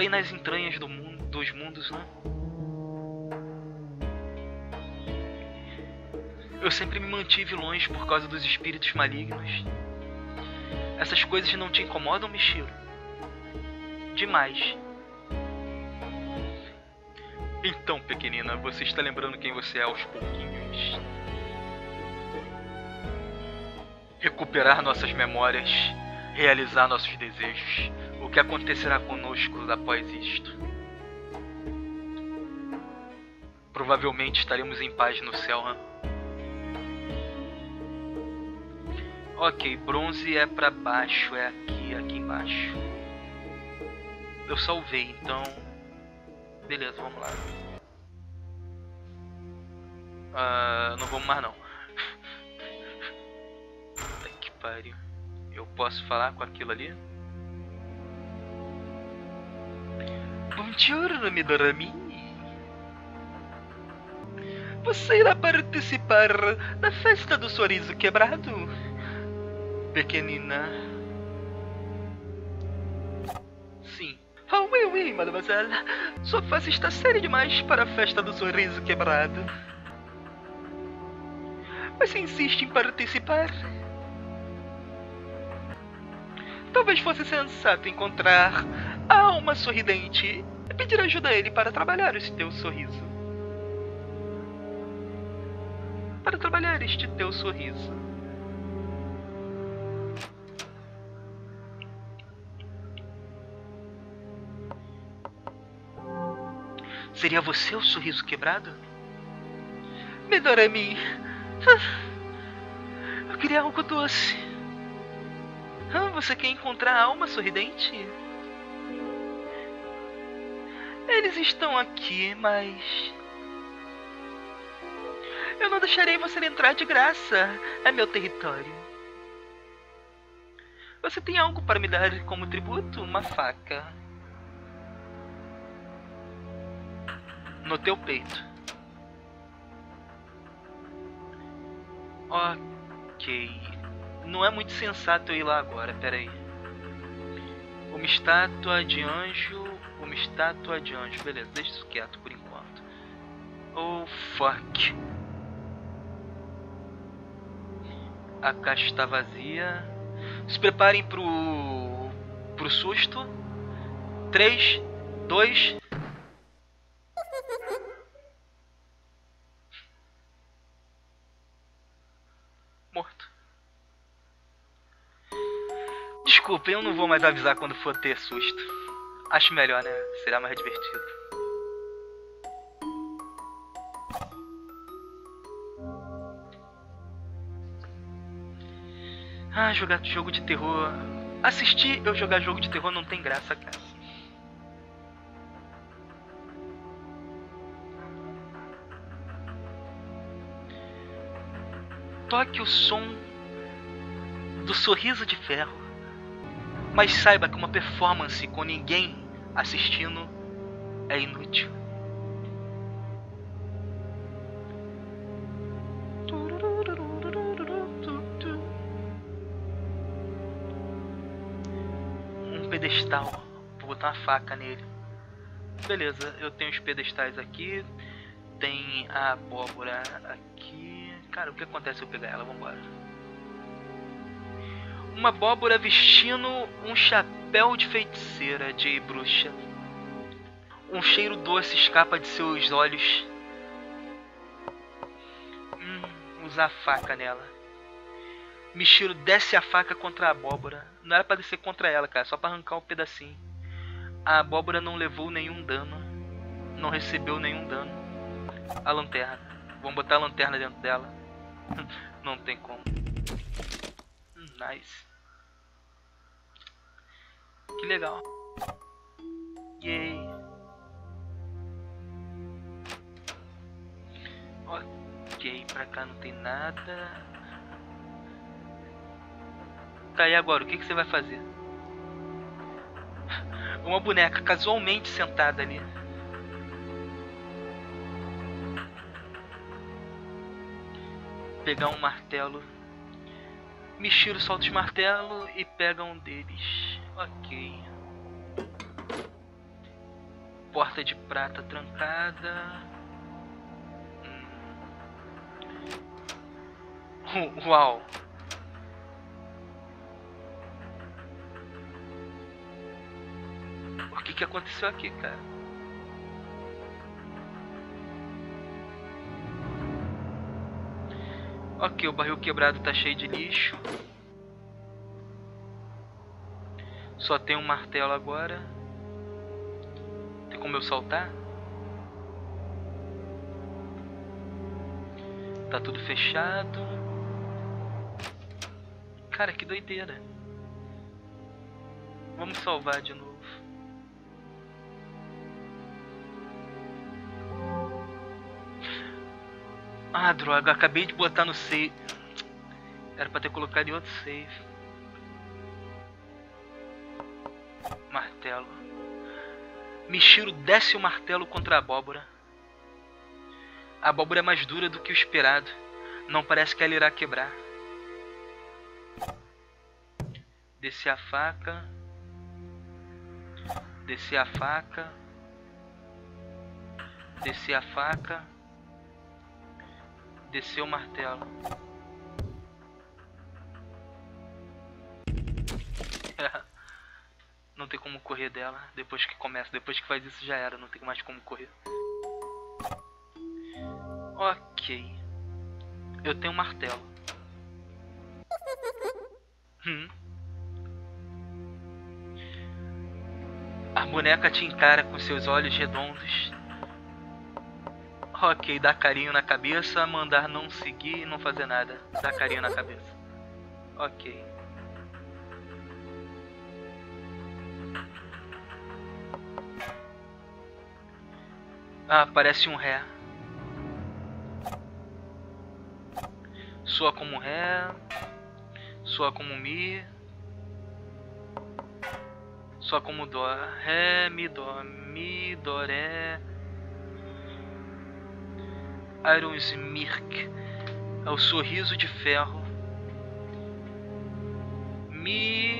bem nas entranhas dos mundos, né? Eu sempre me mantive longe por causa dos espíritos malignos. Essas coisas não te incomodam, Michiro? Demais. Então, pequenina, você está lembrando quem você é aos pouquinhos. Recuperar nossas memórias, realizar nossos desejos. O que acontecerá conosco após isto? Provavelmente estaremos em paz no céu, né? Ok, bronze é pra baixo, é aqui embaixo. Eu salvei, então... Beleza, vamos lá. Não vamos mais não. Puta que pariu. Eu posso falar com aquilo ali? Buongiorno, Midorami. Você irá participar da festa do sorriso quebrado? Pequenina. Sim. Oh, oui, mademoiselle. Sua face está séria demais para a festa do sorriso quebrado. Você insiste em participar? Talvez fosse sensato encontrar a alma sorridente e pedir ajuda a ele para trabalhar este teu sorriso. Para trabalhar este teu sorriso. Seria você o sorriso quebrado? Midorami. Eu queria algo doce. Você quer encontrar a alma sorridente? Eles estão aqui, mas... eu não deixarei você entrar de graça. É meu território. Você tem algo para me dar como tributo? Uma faca. No teu peito. Ok. Não é muito sensato eu ir lá agora, peraí. Uma estátua de anjo. Uma estátua de anjo. Beleza, deixa isso quieto por enquanto. Oh, fuck. A caixa está vazia. Se preparem pro susto. 3, 2... morto. Desculpa, eu não vou mais avisar quando for ter susto. Acho melhor, né? Será mais divertido. Jogar jogo de terror... assistir eu jogar jogo de terror não tem graça, cara. Toque o som do sorriso de ferro, mas saiba que uma performance com ninguém assistindo é inútil. Um pedestal, vou botar uma faca nele. Beleza, eu tenho os pedestais aqui. Tem a abóbora aqui. Cara, o que acontece se eu pegar ela? Vambora. Uma abóbora vestindo um chapéu de feiticeira, de bruxa. Um cheiro doce escapa de seus olhos. Usar a faca nela. Michiro desce a faca contra a abóbora. Não era pra descer contra ela, cara. Só pra arrancar um pedacinho. A abóbora não levou nenhum dano. Não recebeu nenhum dano. A lanterna. Vamos botar a lanterna dentro dela. Não tem como. Nice. Que legal. Yay. Ok, pra cá não tem nada. Tá, e agora? O que você vai fazer? Uma boneca casualmente sentada ali. Pegar um martelo. Michiro solta os martelos e pega um deles. Ok. Porta de prata trancada. Uau. O que aconteceu aqui, cara? Ok, o barril quebrado tá cheio de lixo. Só tem um martelo agora. Tem como eu saltar? Tá tudo fechado. Cara, que doideira. Vamos salvar de novo. Ah, droga, acabei de botar no save. Era pra ter colocado em outro save. Martelo. Mishiro desce o martelo contra a abóbora. A abóbora é mais dura do que o esperado. Não parece que ela irá quebrar. Descer a faca. Descer a faca. Descer a faca. Descer o martelo. Não tem como correr dela. Depois que começa, depois que faz isso já era. Não tem mais como correr. Ok. Eu tenho um martelo. A boneca te encara com seus olhos redondos. Ok, dá carinho na cabeça, mandar não seguir e não fazer nada. Dá carinho na cabeça. Ok. Ah, parece um ré. Soa como ré. Soa como mi. Soa como dó. Ré, mi, dó, ré. Iron Smirk. É o sorriso de ferro. Mi,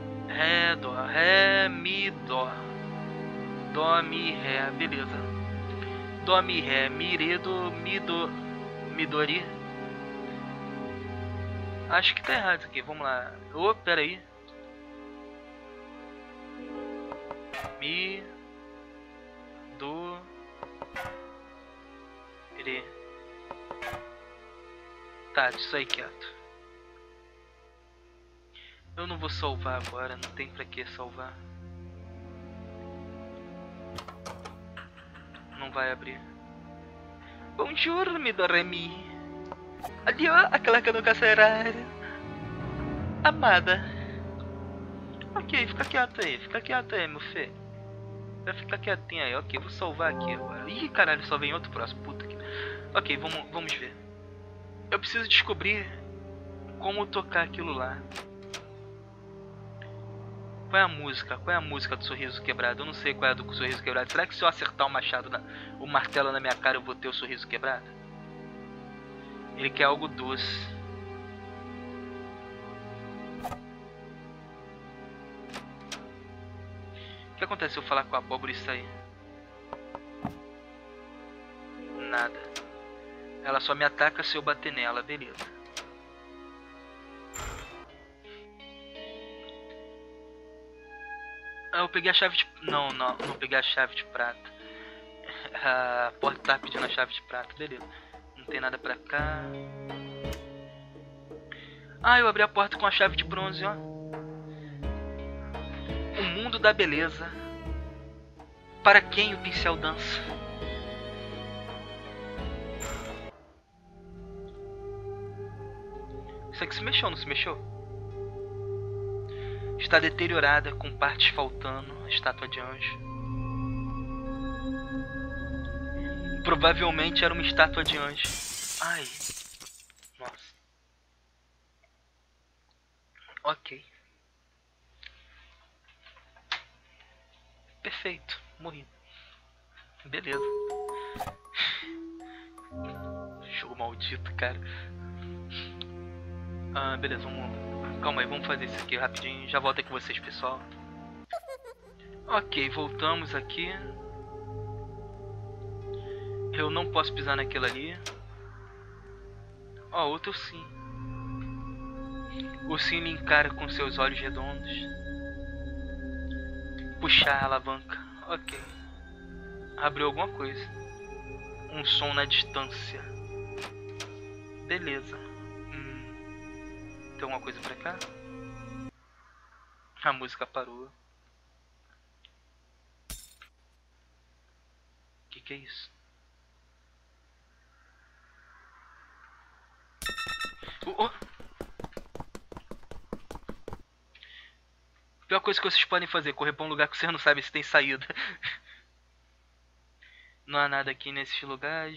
ré, mi, dó. Dó, mi, ré, beleza. Dó, mi, ré, mi, ré, do, mi, do, mi, do, ri. Acho que tá errado isso aqui, vamos lá. Oh, pera aí. Mi, do, ré. Tá, isso aí quieto. Eu não vou salvar agora, não tem pra que salvar. Não vai abrir. Bonjour, mi do ré mi. Adiós, aquela que eu nunca será. Amada. Ok, fica quieto aí, meu filho. Vai ficar quietinho aí, ok, vou salvar aqui agora. Ih, caralho, só vem outro próximo, puta que... Ok, vamos ver. Eu preciso descobrir como tocar aquilo lá. Qual é a música? Qual é a música do sorriso quebrado? Eu não sei qual é a do sorriso quebrado. Será que se eu acertar o machado, o martelo na minha cara, eu vou ter o sorriso quebrado? Ele quer algo doce. O que acontece se eu falar com a abóbora e sair? Nada. Ela só me ataca se eu bater nela, beleza. Ah, eu peguei a chave de... Não peguei a chave de prata. A porta tá pedindo a chave de prata, beleza. Não tem nada pra cá. Ah, eu abri a porta com a chave de bronze, ó. O mundo da beleza. Para quem o pincel dança? Isso aqui se mexeu, não se mexeu? Está deteriorada, com partes faltando. Estátua de anjo. Provavelmente era uma estátua de anjo. Ai. Nossa. Ok. Perfeito. Morri. Beleza. Jogo maldito, cara. Ah, beleza, calma aí, vamos fazer isso aqui rapidinho. Já volto aqui com vocês, pessoal. Ok, voltamos aqui. Eu não posso pisar naquilo ali. Ó, outro sim. O sim me encara com seus olhos redondos. Puxar a alavanca. Ok. Abriu alguma coisa. Um som na distância. Beleza. Tem alguma coisa pra cá? A música parou. Que é isso? Oh. Pior coisa que vocês podem fazer, correr pra um lugar que você não sabe se tem saída. Não há nada aqui nesses lugares.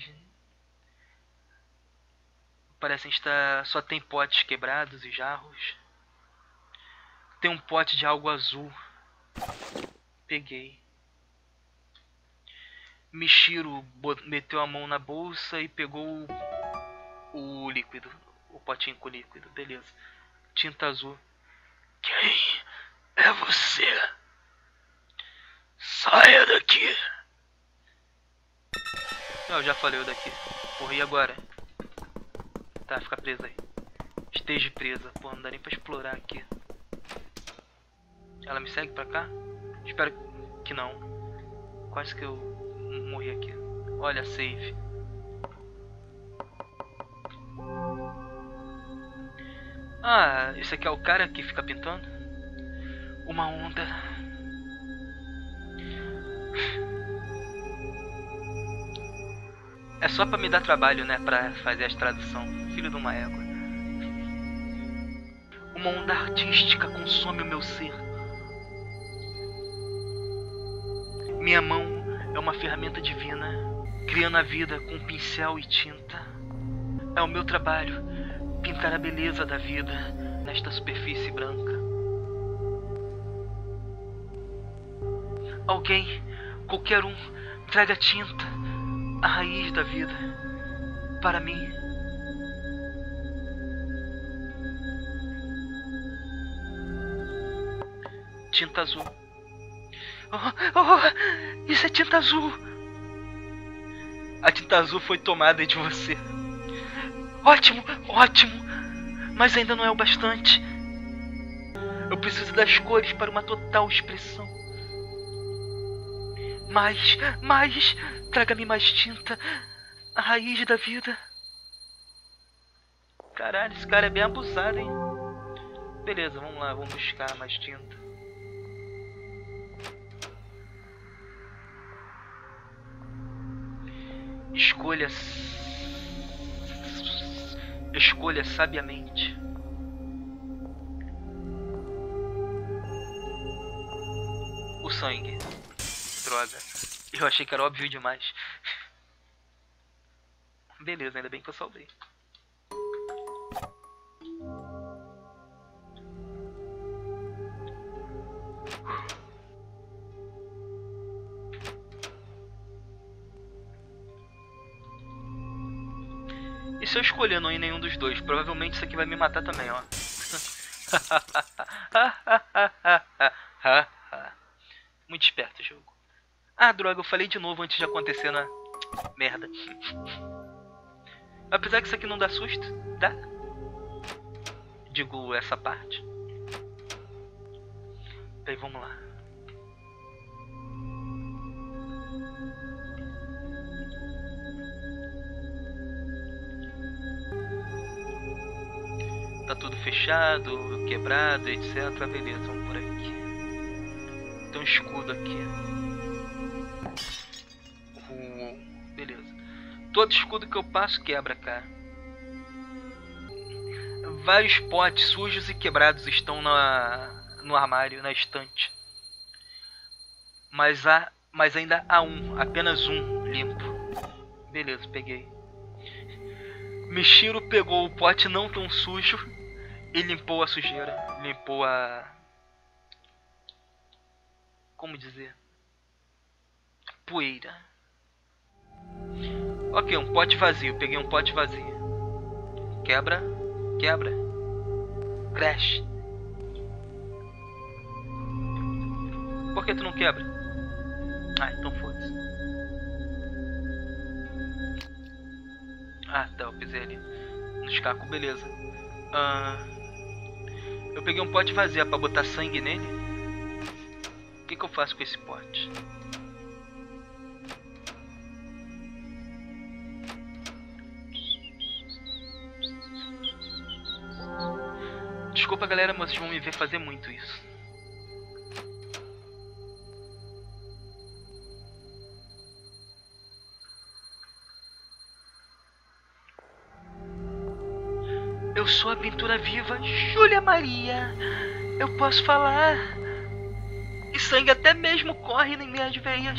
Parecem estar... Só tem potes quebrados e jarros. Tem um pote de algo azul. Peguei. Michiro meteu a mão na bolsa e pegou o líquido. O potinho com líquido. Beleza. Tinta azul. Quem é você? Saia daqui. Não, eu já falei o daqui. Porra, e agora? Tá, fica presa aí. Esteja presa. Pô, não dá nem pra explorar aqui. Ela me segue pra cá? Espero que não. Quase que eu morri aqui. Olha, save. Ah, esse aqui é o cara que fica pintando? Uma onda. É só pra me dar trabalho, né? Pra fazer as traduções. Filho de uma égua. Uma onda artística consome o meu ser. Minha mão é uma ferramenta divina, criando a vida com pincel e tinta. É o meu trabalho pintar a beleza da vida nesta superfície branca. Alguém, qualquer um, traga tinta, a raiz da vida, para mim. Tinta azul. Oh, isso é tinta azul. A tinta azul foi tomada de você. Ótimo, ótimo. Mas ainda não é o bastante. Eu preciso das cores para uma total expressão. Mais, traga-me mais tinta. A raiz da vida. Caralho, esse cara é bem abusado, hein? Beleza, vamos lá, vamos buscar mais tinta. Escolha sabiamente. O sangue. Droga. Eu achei que era óbvio demais. Beleza, ainda bem que eu salvei. E se eu escolher não ir nenhum dos dois? Provavelmente isso aqui vai me matar também, ó. Muito esperto o jogo. Ah, droga, eu falei de novo antes de acontecer na... Merda. Apesar que isso aqui não dá susto, dá? Digo, essa parte. Aí, vamos lá. Tá tudo fechado, quebrado, etc. Beleza, vamos por aqui. Tem um escudo aqui. Beleza. Todo escudo que eu passo quebra, cara. Vários potes sujos e quebrados estão no armário, na estante. Mas ainda há apenas um limpo. Beleza, peguei. Michiro pegou o pote não tão sujo e limpou a sujeira. Limpou a... Como dizer? Poeira. Ok, um pote vazio. Peguei um pote vazio. Quebra. Quebra. Crash. Por que tu não quebra? Ah, então foda-se. Ah, tá, eu pisei ali nos cacos, beleza. Ah, eu peguei um pote vazio pra botar sangue nele. O que eu faço com esse pote? Desculpa, galera, mas vocês vão me ver fazer muito isso. Eu sou a pintura viva Júlia Maria. Eu posso falar. E sangue até mesmo corre em minhas veias.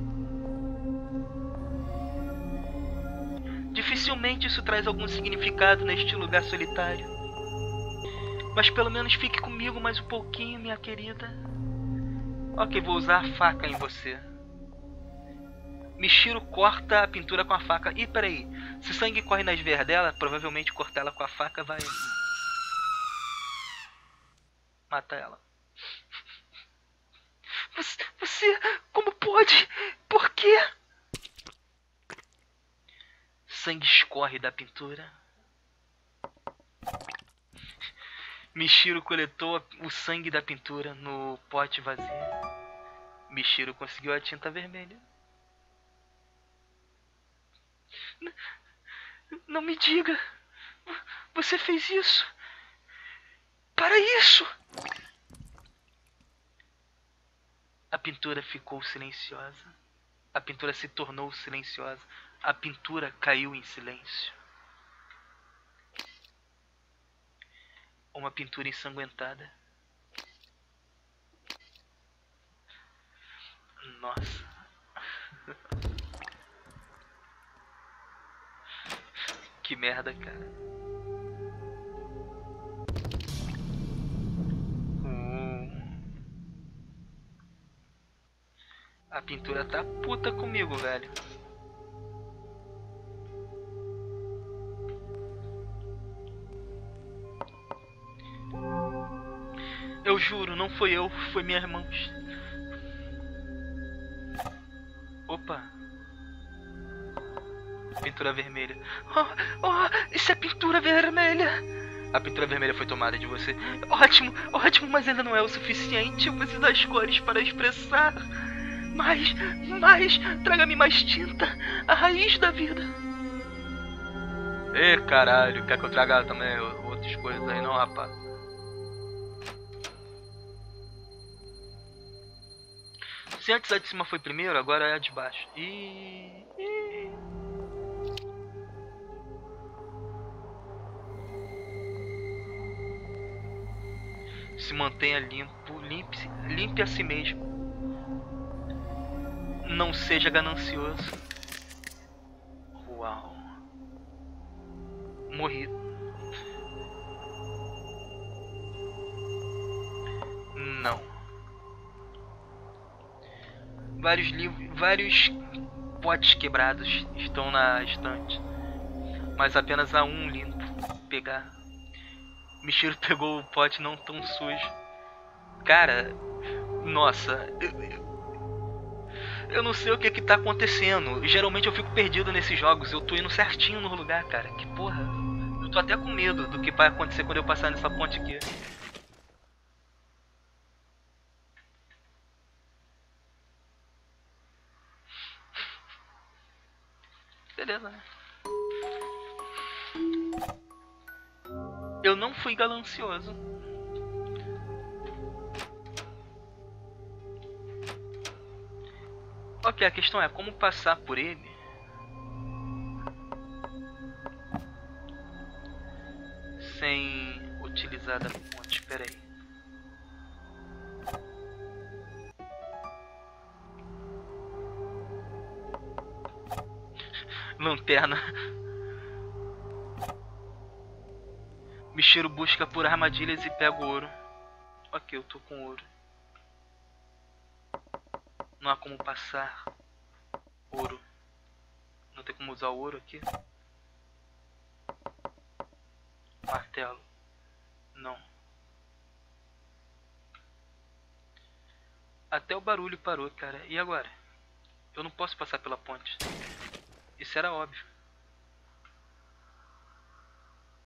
Dificilmente isso traz algum significado neste lugar solitário. Mas pelo menos fique comigo mais um pouquinho, minha querida. Ok, vou usar a faca em você. Michiro corta a pintura com a faca. Ih, peraí. Se sangue corre nas veias dela, provavelmente cortar ela com a faca vai matar ela. Você... Como pode? Por quê? Sangue escorre da pintura. Michiro coletou o sangue da pintura no pote vazio. Michiro conseguiu a tinta vermelha. Não me diga. Você fez isso. Para isso. A pintura ficou silenciosa. A pintura se tornou silenciosa. A pintura caiu em silêncio. Uma pintura ensanguentada. Nossa. Que merda, cara. A pintura tá puta comigo, velho. Eu juro, não foi eu, foi minhas mãos. Opa. Pintura vermelha. Oh, isso é pintura vermelha. A pintura vermelha foi tomada de você. Ótimo, ótimo, mas ainda não é o suficiente. Eu preciso das cores para expressar. Mais, traga-me mais tinta. A raiz da vida. Ê, caralho, quer que eu traga também outras coisas aí não, rapaz? Se antes a de cima foi primeiro, agora é a de baixo. Se mantenha limpo, limpe a si mesmo. Não seja ganancioso. Uau. Morri. Não. Vários potes quebrados estão na estante. Mas apenas há um limpo. Pegar. Michiro pegou o pote não tão sujo. Cara, nossa. Eu não sei o que tá acontecendo. Geralmente eu fico perdido nesses jogos. Eu tô indo certinho no lugar, cara. Que porra. Eu tô até com medo do que vai acontecer quando eu passar nessa ponte aqui. Beleza, né? Eu não fui ganancioso. Ok, a questão é como passar por ele sem utilizar da ponte. Espera aí. Lanterna. Michiro busca por armadilhas e pega o ouro. Ok, eu tô com ouro. Não há como passar ouro. Não tem como usar o ouro aqui. Martelo. Não. Até o barulho parou, cara. E agora? Eu não posso passar pela ponte. Isso era óbvio.